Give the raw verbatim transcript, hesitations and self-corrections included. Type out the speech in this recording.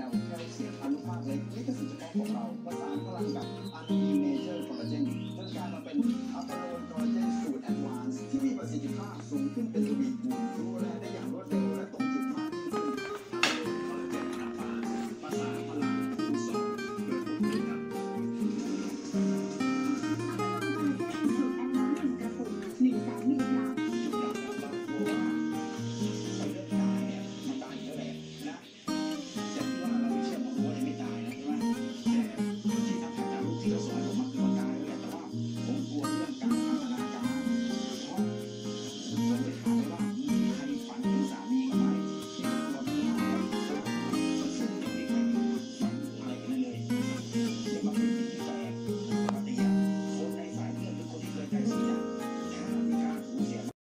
ลแคลเซียมอนุภาคเล็กลิขสิทธิ์เฉพาะของเราประสานพลังกับอันดีเมเจอร์คอลลาเจนจนกลายมาเป็นอัลตาโลนคอลลาเจนสูตรแอดวานซ์ที่มีประสิทธิภาพสูงขึ้นเป็นทวี